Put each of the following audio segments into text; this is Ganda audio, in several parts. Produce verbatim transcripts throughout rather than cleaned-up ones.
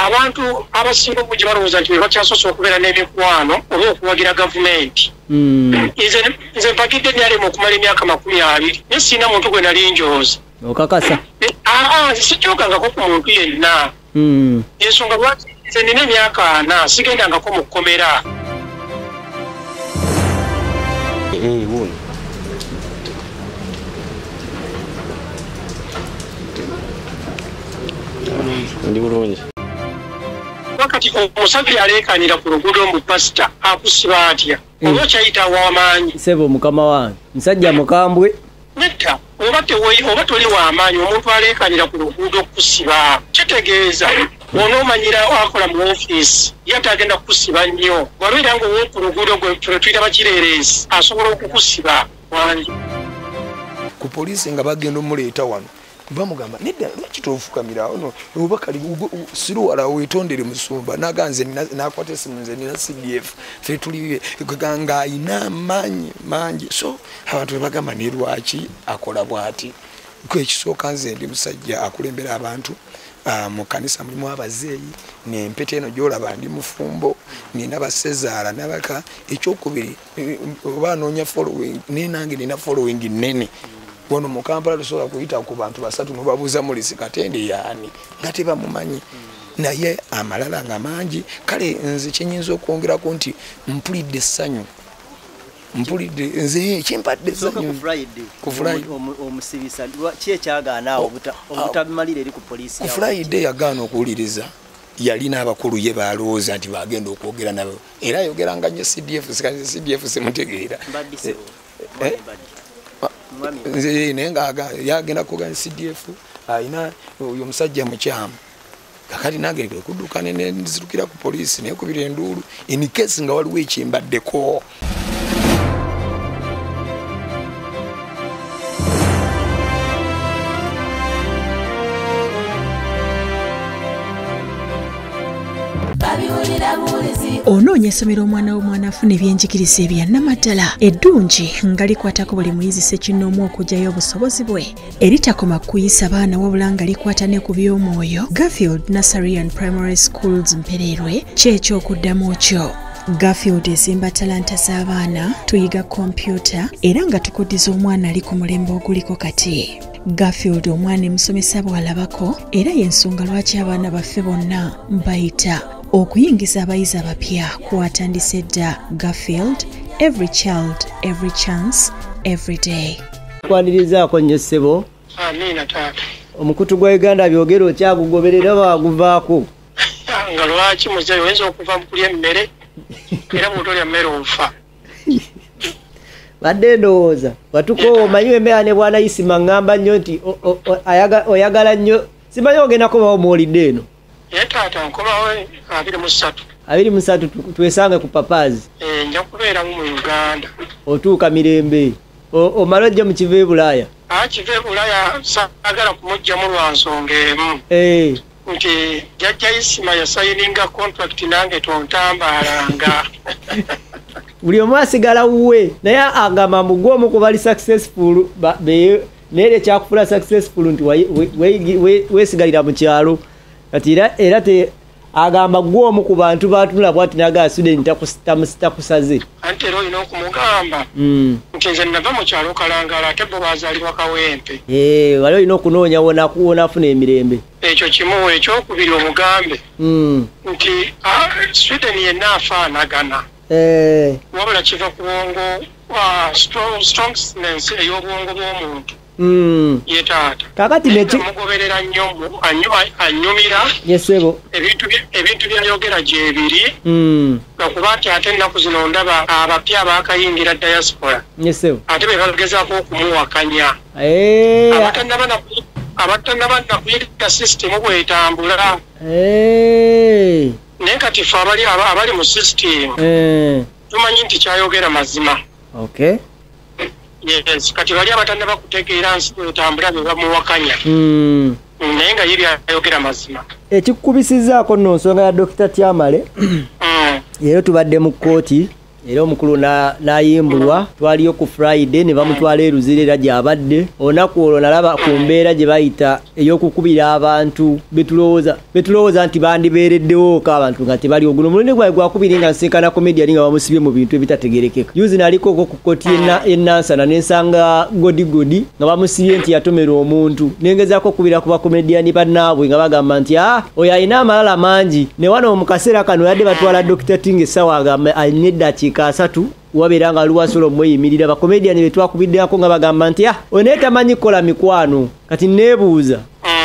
abantu abasinga obungi balowooza nti bakyasoose okubeera n'emikwano oba okuwagira gavumenti. Nze mpagidde ndyalema okumala emyaka makumi abiri naye sirina muntu gwe nali njooza. Okakasa? Sikyogangako ku muntu yenna. Ensonga lwaki nze nina emyaka ana sigendangako mu kkomera. Ndi bulungi. Wakati omusajja aleekaanira ku luguudo mu pasita akusiba atya oba okyayita w'amaanyi. Sebo mukama wange musajja mukambwe. Nedda oba oba toli w'amaanyi omuntu aleekaanira ku luguudo kusiba kitegeeza onoomanyira akola mu ofiisi ye atagenda kukusiba nnyo wabeera ngaowa ku luguudo gwe tuyita bakireereesi asobola okukusiba wangi. Ku poliisi nga bagenda omuleeta wano bamugamba nedda lwaki tofukamira ono oba kali siruwala wetondere musumba naganze nakwata esimu nze nina C D F fe tuli ganga ina manyi manji so abantu bagamba ne lwaki akola bwati kwe kisooka nze ndi musajja akulembera abantu mu kanisa mulimu abazeeyi n'empete eno gyolaba ndi mufumbo nina basezaala nabaka ekyokubiri oba noonya following nenange nina following nene. Bono mu Kampala tusobola kuyita ku bantu basatu nobabuuza mulisi Katende yaani nga tebamumanyi naye amalala nga mangi kale nze kyenyinza okwongerako nti mpulidde essanyu mpulidde nze kyempadde essanyu ku Friday omusibisa ki ekyagaana awo obutabimalira eri ku poliisi ku Friday yagaana okuwuliriza yalina abakulu ye balowooza nti bagenda okwogera nabo era yogeranga nnyo C D F sikaze C D F simutegeera nze nenga yagenda kugana C D F ayina uyo musajja mukyamu kakati nage kudduka ne nzirukira ku poliisi ne kubira enduulu in case nga waliwo ekimbaddeko. Onoonya essomero omwana w'omwana afuna ebyenjigiriza ebya Namadala eddungi nga likwatako buli muyizi ssekinnoomu okugyayo obusobozi bwe eritakoma kuyisa baana wabula nga likwata ne ku by'omwoyo. Garfield Nursery and Primary Schools Mpererwe ky'ekyokuddamu kyo. Garfield ezimba talanta z'abaana, tuyiga kompyuta era nga tukuddiza omwana ali ku mulembe oguliko kati. Garfield omwana emusomesa bw'alabako era y'ensonga lwaki abaana baffe bonna mbayita okuyingiza abayizi abapya kwatandise dda. Garfield, every child, every chance, every day. Kwanirizaako nnyo Sebo. Amiina taata. Omukutu gwa Uganda byogere okyagugoberera baguvaako. Nga lwaki muzeeyi oyinza okuva mu kulya emmere era bw'otolya mmere ofa. Badde ndowooza watuko omanyi embeera ne bwana Isima ngamba nnyo nti oyagala nnyo simanyi ogendako bawo muwulidde eno. Ye taata nkomawo abiri mu ssatu. Abiri mu ssatu twesange ku papaazi. Eh nja kubeera mu Uganda. Otuuka mirembe. Omala ojja mu kiva e Bulaaya. Ah kiva e Bulaaya saagala kumugyamu lwa nsonga emu. Eh. Nti jjajja Isima yasayininga contract nange tontambalanga. Buli omu asigala wuwe naye agamba mbu gw'omu ku bali successful naye kyakufula successful nti weesigalira mu kyalo kati era te agamba gw'omu ku bantu batunula bwati naga student takusaze anti era olina okumugamba nti nze nava mu kyalo kalangala ate bo bazaalibwa Kawempe. Wali olina okunoonya wona afuna emirembe. Ekyo kimu ekyokubiri omugambe nti Sweden yenna afaanagana. Eh wabula kiva ku bwongo strongness ey'obwongo bw'omuntu. Mm. Ye taata. Kakati neki mugoberera nnyo anyumira. Yes Sebo. Ebintu ebintu byayogera gyebiri. Mm. Okuba ati ate ennaku zino ndaba abapya baakayingira diaspora. Yes Sebo. Ate be bagezaako okumuwakanya. Eh. Abatannaba na kuyita system bw'etambula. Eh. Naye kati ffe abali abali mu system. Eh. Tumanyi nti kyayogera mazima. Okay. Yes, kati bali abatannaba kutegeera nsi bw'etambula be bamuwakanya. Mm. Naye nga ye byayogera mazima. Ekikubisizaako nno nsonga ya Dokita Amale. Mm. Leero tubadde mu kkooti era omukulu nayimbulwa twaliyo ku Friday ne bamutwala eruzira era gyabadde olunaku olwo nalaba ku mbeera gye bayita ey'okukubira abantu betulowooza betulowooza nti bandibeereddewo ko abantu nga tebali oguno omulundi gwawe gwakubiri nga nsenkana komediani nga bamusibye mu bintu ebitategerekeka yuzi naliko ko ku koti enansana nensanga godigodi nga bamusibye nti yatomera omuntu nengezaako okubira ku bakomediani bannaabwe nga bagamba nti a oyo alina amalala mangi ne wano mu kaseera kano yadde batwala Dokita Tinga essaawa agamba alina eddakiika asatu wabeera nga luwasolo omweyimirira bakomediani betwakubiddeko nga bagamba nti a oyo naye tamanyi kukola mikwano kati neebuuza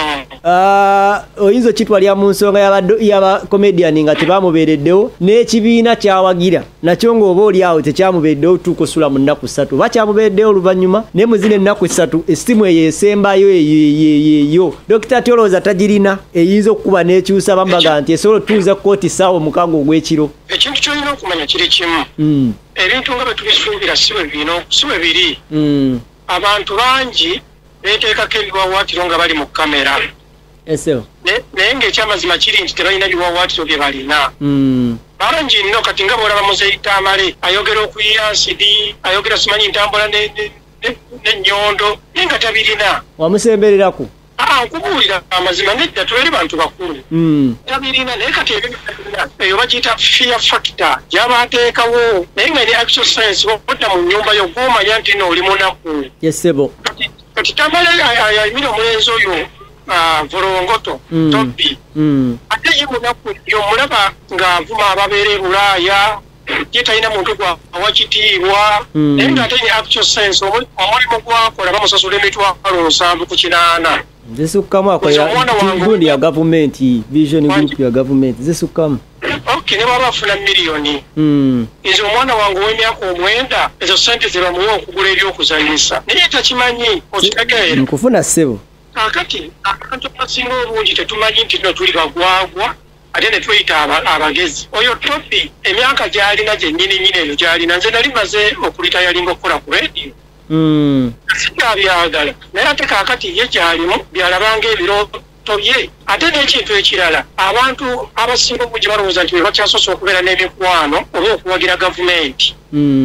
oyinza okitwalya mu nsonga y'abakomediani nga tebamubeereddewo n'ekibiina kyawagira nakyo ng'oba oli awo tekyamubeereddewo tuuka osula mu nnaku ssatu oba kyamubeereddewo oluvannyuma naye mu zino ennaku essatu essimu eyo esembayo eyo Dokita Tyolooza tagirina eyinza okukuba n'ekyusa bambaga nti esobola otuuza kkooti ssaawa omukaaga ogw'ekiro. Ekintu kyolina okumanya kiri kimu ebintu nga bwe tubisuubira si bwe biri. Abantu bangi beeteekako ebiwawaatiro nga bali mu kamera. Eseo. Naye ng'ekyamazima kiri nti tebalina biwawaatiro bye balina. Bangi nnyo kati nga bw'olaba Muzeeyita Amale ayogera okuyiya asidi ayogera simanyi ntambula n'ennyondo naye nga tabirina. Wamusembererako? Aa nkubuulira amazima nedda tubere bantu bakulu. Tabirina naye kati eyo bagiyita fear factor gyabateekawo naye nga ne actual science wadda mu nnyumba yo gw'omanya nti no oli munaku. Yes Sebo. Kati Tamale ayimira omulenzi oyo Volongoto Tobi ate ye munaku yomulaba ng'avuma ababeera e Bulaaya ye talina muntu gwawakitiibwa naye ng'ate ne actual science omulimu gwakola bamusasula emitwalo nsanvu ku kinaana. Zisukkamu akola gundi ya gavumenti vision group ya gavumenti zisukkamu. Okay, ne baba afuna miliyoni. Mm. Izo omwana wangu w'emyaka omwenda ezo sente ze bamuwa okugula ebyokuzanyisa. Naye takimanyi okitegeera. Nkufuna ssebo. Kakati abantu abasinga obungi tetumanyi nti no tuli bagwagwa ate ne tweyita abagezi. Oyo Topi emyaka gy'alina gyennyini nnyini eyo gy'alina nze nali maze okulitayalinga okukola ku radio. Mm. Sikabyagala naye ate kaakati ye gy'alimu byalabanga ebirooto bye ate n'ekintu ekirala abantu abasinga obungi balowooza nti bakyasoose okubeera n'emikwano oba okuwagira gavumenti.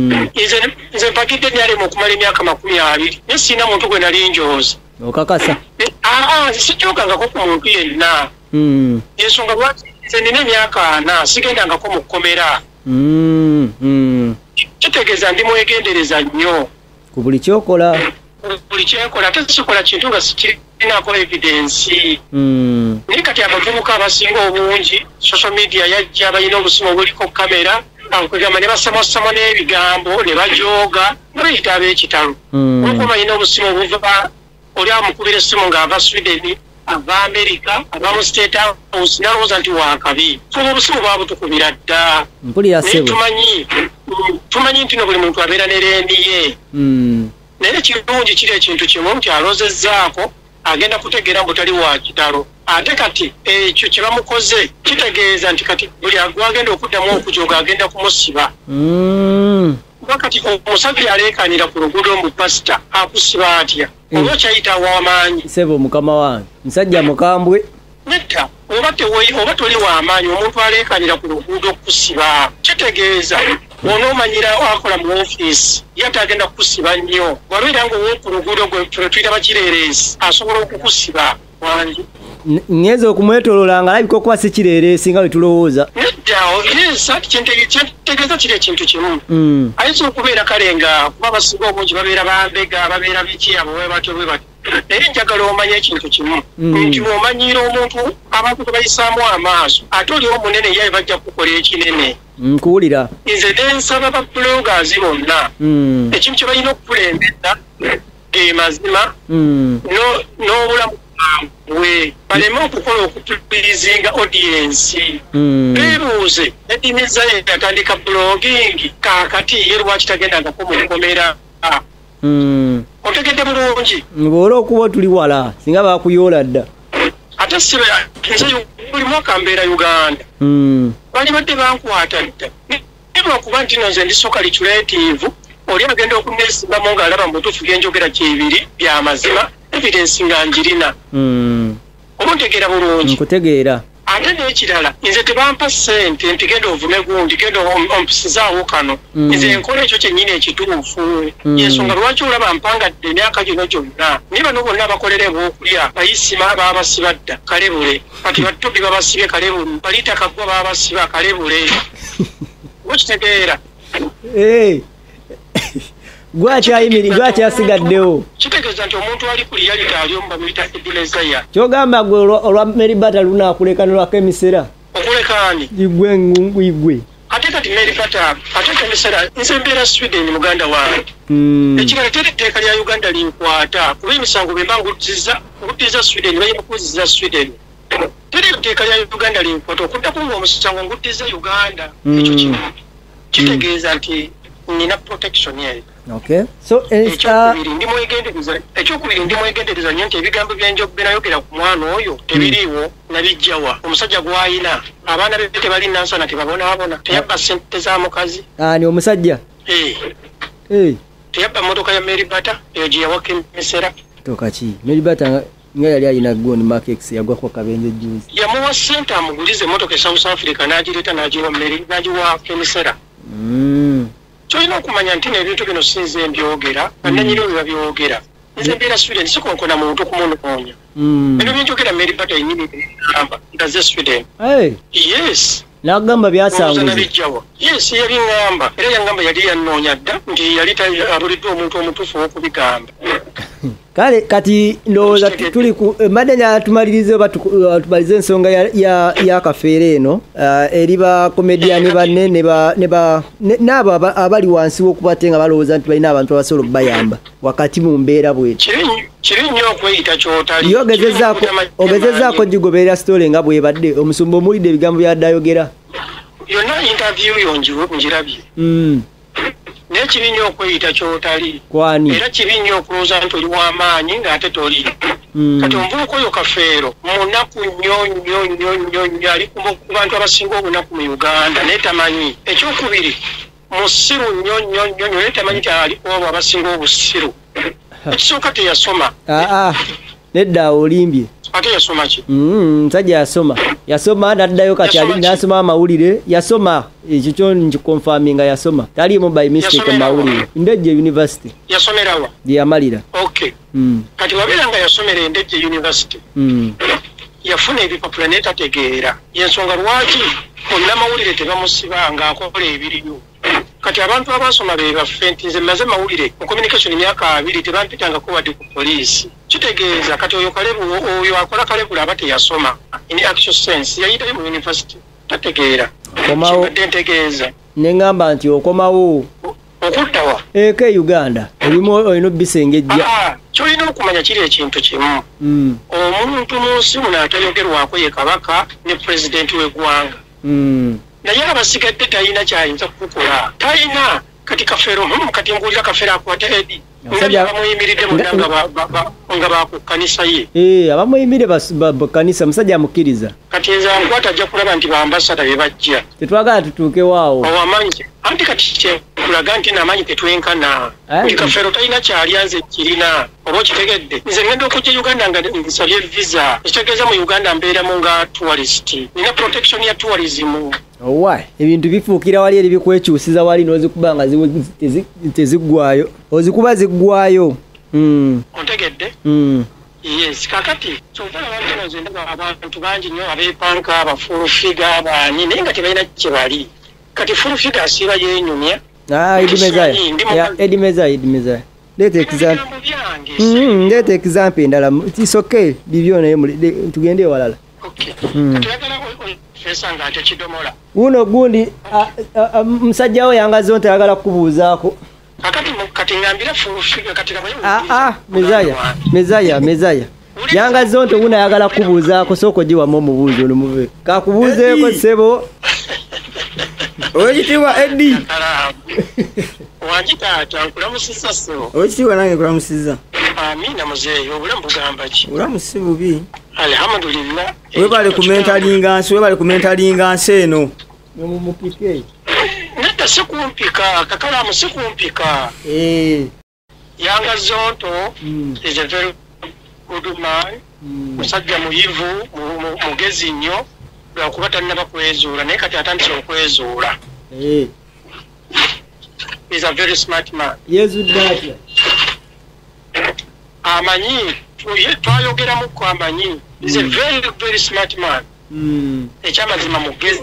Nze mpagidde nyalema okumala emyaka makumi abiri naye sirina muntu gwe nali njooza. Okakasa? Aa sikyogangako ku muntu yenna. Ensonga lwaki nze nina emyaka ana sigendangako mu kkomera. Kitegeeza ndi mwegendereza nnyo ku buli kyokola. Buli kyenkola ate sikola kintu nga sikirinako evidensi. Naye kati abavubuka abasinga obungi social media yajja balina obusimu obuliko kamera akugamba ne basamusamo n'ebigambo ne bajooga nga bayita ab'ekitalo. Olwokuba balina obusimu obuva oli amukubira essimu ng'ava Sweden ava America ava mu State House nalowooza nti waakabi. So obusimu baabutukubira dda. Mpulira Sebo. Tumanyi tumanyi nti no buli muntu abeera ne leeni ye. Naye kirungi kiri ekintu kimu nti alozezzaako agenda kutegeera mbu tali wa kitalo. Ate kati ekyo kye bamukoze kitegeeza nti kati buli agwagenda okuddamu okujooga agenda kumusiba. Kati omusajja aleekaanira ku luguudo mu pasita akusiba atya oba kyayita w'amaanyi. Sebo mukama wange musajja mukambwe. Nedda oba oba toli w'amaanyi omuntu aleekaanira ku luguudo okusiba kitegeeza onoomanyira akola mu ofiisi ye ate agenda kukusiba nnyo wabeera ngaowo ku luguudo gwe tuyita bakireereesi asobola okukusiba wangi. Ngeze okumwetoloola nga alabika okuba si kireereesi nga bwe tulowooza. Nedda yes ati kyentegeeza kiri ekintu kimu. Ayinza okubeera kale nga kuba abasinga obungi babeera bambega babeera biki abo bwe batyo bwe batyo. Naye njagala omanye ekintu kimu nti bw'omanyiira omuntu abantu tebayisaamu amaaso ate oli omunene ye bajja kukola ekinene. Nkuwulira. Nze nensaba ba bloggers bonna ekintu kye balina okukulembeza ge mazima n'obulamu bwe baleme okukola okutulirizinga audience. Beebuuze Eddy yatandika blogging kaakati ye lwaki tagendangako mu kkomera. Otegedde bulungi. Bw'ola okuba tuli wala singa bakuyoola dda. Ate sibe nze buli mwaka mbeera Uganda. Bali badde bankwata dda. Naye lwakuba nti nze ndi soculative oli agenda okuneesimbamu ng'alaba mu butuufu byenjogera gyebiri bya mazima evidence nga njirina. Oba ntegeera bulungi. Nkutegeera. Ate ate n'ekirala nze tebampa ssente nti genda ovume gundi genda ompusizaawo kano nze nkola ekyo kyennyini ekituufu yensonga lwaki olaba mpangadde emyaka gino gyonna naye bano bonna abakolera ebyokulya bayisima baabasiba dda kalebule kati batobi babasibye kalebule baliita kaggwa baabasiba kalebule okitegeera gwakyayimiri gwakyasigaddewo kitegeeza nti omuntu ali ku reality ali omu bamuyita edulezaya kyogamba gwe olwa meribata lunaakulekanirwako emisera okulekaani igwe ngungu igwe ate kati meribata ate emisera nze mbeera Sweden muganda wange ekirala teri etteeka lya Uganda linkwata kuba emisango bemba nguddiza nguddiza Sweden bayina kuziza Sweden teri etteeka lya Uganda linkwata okuddako ng'omusango nguddiza Uganda ekyo kimu kitegeeza nti nina protection yeyo. Okay. So ekyokubiri ndi mwegendereza ekyokubiri ndi mwegendereza nnyo nti ebigambo byenjogera nayogera ku mwana oyo tebiriiwo nabijjawa omusajja gwayina abaana be tebali nansana tebabonaabona teyabba ssente za mukazi ani omusajja ee teyabba motoka ya meribata eyo gye yawaka emisera tokaki meribata nga yali alina goni makex yagwako kabenje juzi yamuwa ssente amugulize motoka e South Africa n'agireeta n'agiwa meri n'agiwa emisera kyolina okumanya nti n'ebintu bino sinze mbyogera bannanyini oyo babyogera nze mbeera Sweden sikonkona muntu kumunoonya bino byenjogera meribata yennyini amba ngaze Sweden yes n'agamba byasanguze yes yabiŋŋamba era yaŋŋamba yali yannoonya dda nti yali abuliddwa omuntu omutuufu w'okubigamba kale kati ndowooza tuli ku mbadde nyatumalirize oba tumalize ensonga y'akafeero eno eri bakomediani banne n'abo abali wansi w'okubate nga balowooza nti balina abantu abasobola okubayamba wakati mu mbeera bweti kiri nnyo okweyita kyotali ogezezaako gigoberera sitole nga bwebadde omusumba omuwulidde ebigambo byaddayogera yonna interview yo ngirabye naye kibi nnyo okweyita kyotali era kibi nnyo okulowooza nti oli w'amaanyi ng'ate toli kati omuvubuka oyo kafeero munaku nnyo nnyo nnyo nnyo nnyo ali ku bantu abasinga obunaku mu Uganda naye tamanyi ekyokubiri musiru nnyo nnyo nnyo nnyo naye tamanyi ti ali ku abo abasinga obusiru ekisooka teyasoma nedda olimbye ate yasoma ki musajja yasoma yasoma naddayo kati ali nasoma amawulire yasoma ekyo kyo nkikonfaminga yasoma taliimu by mistake amawulire Ndejje University yasomerawa gyeyamalira okay kati wabeera nga yasomera Ndejje University yafuna ebipapula naye tategeera yensonga lwaki onnamawulire tebamusiba ng'akola ebiriyo kati abantu abasoma be baffe nti nze maze mawulire mu communication emyaka abiri tebampitangako wadde ku poliisi kitegeeza kati oyo kalebu oyo akola kalebula aba teyasoma in actual sense yayitayo mu university tategeera kibadde ntegeeza neŋŋamba nti okomawo okuddawa eka e Uganda olimu olina obisengejja kyolina okumanya kiri ekintu kimu omuntu mu nsi muno atayogerwako ye kabaka ne pulezidenti w'eggwanga naye abasigadde talina kyayinza kukola talina kati kafeero kati mbuulira kafeero akwata Eddy abamuyimiridde munda nga bakukkanisa ye abamuyimire bakkanisa musajja amukkiriza kati nze ankwata ajja kulaba nti bambasada be bajja tetwagala tutuukewaawo awamanyi anti kati kyekulaga nti namanyi tetwenkana nti kafeero talina kyalyanze kirina oba okitegedde nze ngenda okujja Uganda nga nsabye visa ekitegeeza mu Uganda mbeeramu nga tourist nina protection ya tourism owa ebintu bifuukira wali eri bikwekyusiza wali n'ozikuba nga teziggwayo ozikuba ziggwayo ontegedde yes kakati kyova abantu nze ndaba abantu bangi nnyo abeepanka abafulufiga abaani naye nga tebalina kye bali kati fulufiga asiiba yenyumya Eddy Mezaya leeta example leeta example endala it's okay bibyo naye tugende ewalala uno gundi musajja we yangazewo ntayagala kukubuuzaako Mezaya Mezaya Mezaya yangazewo nti uno ayagala kukubuuzaako sooka ogiwamu omubuuzo olumuve kakubuuzeeko Sebo Owekitiibwa Eddy wanjitaata nkulamusizza Sebo owekitiibwa nange nkulamusizza amina muzeeyi obulamu bugamba ki obulamu si bubi alhamdulillah webale kumentalinga nsi webale kumentalinga nsi eno nomumupike nedda sikumpika kakalaamu sikumpika yanga zonto is a very good man musajja muyivu mugezi nnyo lwakuba tannaba kwezuula naye kati atandise okwezuula. Is a very smart man. Yezudde atya? Amanyi twayogeramuko amanyi. Is a very very smart man. Ekyamazima mugezi.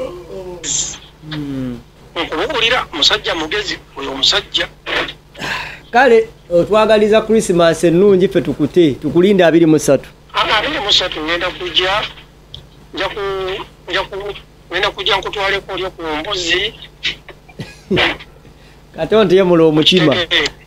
Nkubuulira musajja mugezi oyo omusajja. Kale otwagaliza Christmas ennungi ffe tukute tukulinde abiri mu ssatu. abiri mu ssatu ngenda kujja nja ku nja ku ngenda kujja nkutwaleko olyo ku mbuzi. Katonda yemula omutima.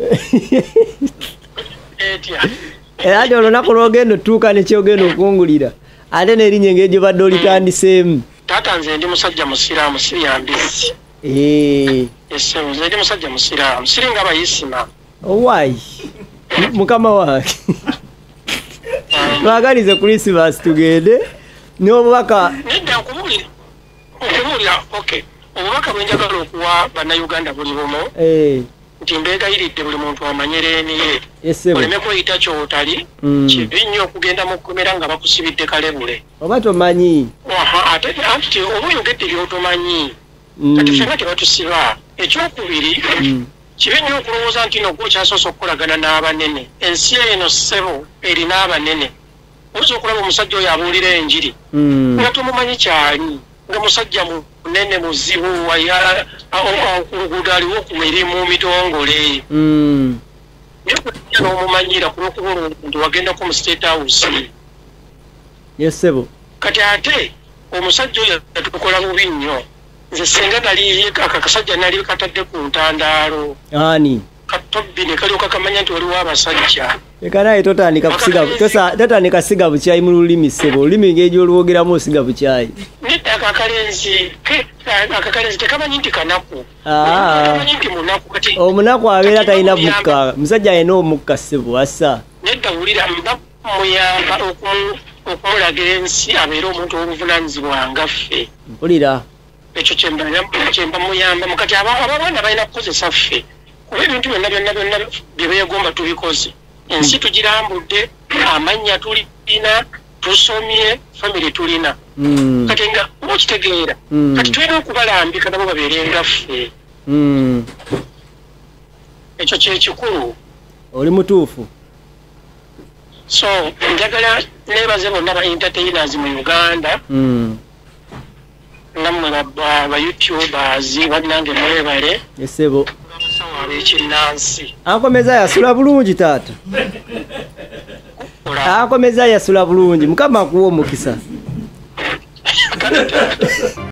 Era ati olunaku lw'ogenda otuuka nekyogenda okungulira ate n'erinnya engeri gye badde olitandiseemu. Taata nze ndi musajja musiraamu sirya mbizzi. Ese nze ndi musajja musiraamu siringa abayisima. Owaayi mukama wange twagalize Christmas tugende n'obubaka. Nedda nkubuulira okubuulira okay obubaka bwe njagala okuwa bannayuganda buli bumu nti mbeegayiridde buli muntu amanyereni ye oleme kweyita kyotali kibi nnyo okugenda mu kkomera nga bakusibidde kalebule oba tomanyi ate anti oba oyogedde by'otomanyi kati ffenna tebatusiba. Ekyokubiri kibi nnyo okulowooza nti no gwokyasoose okukolagana n'abanene. Ensi eno ssebo erina abanene. Oyinza okulaba omusajja oyo abuulira enjiri nga tumumanyi kyali nga musajja munene muzibu waya ku luguudo aliwo ku mirimu mitongole. N'omumanyira ku lw'okuba nti wagendako mu State House. Sebo. Kati ate omusajja oyo yatukola bubi nnyo. Nze senga nali akakasajja nali katadde ku ntandaalo. Ani? Katobbi ne kalyoka kamanya nti waliwo abasajja. Leka naye totandika kusiga totandika siga bukyayi mu lulimi Sebo. Olulimi ngeri gy'olwogeramu osiga bukyayi. Nedda akakalenzi akakalenzi tekamanyi nti kanaku. Tekamanyi nti munaku kati. Omunaku abeera talina mukka. Musajja alina omukka Sebo assa. Nedda wulira muyamba okumulagira ensi abeere omuntu w'obuvunaanyizibwa nga ffe. Mpulira. Ekyo kyemba muyamba mukati abaana balina kukozesa ffe kuba ebintu byonna byonna byonna bye beegomba tubikoze. Ensi tugirambudde, amannya tulina, tusomye, famire tulina. Kati nga okitegeera kati tulina okubalambika nabo babeere nga ffe. Ekyo kyekikulu. Oli mutuufu. So njagala neebaze bonna ba entertainers mu Uganda. Namwe ba YouTubers bannange mwebale. Sebo. Abekinnansi. Akomeza yasula bulungi taata. Akomeza yasula bulungi. Mukama kuwa omukisa.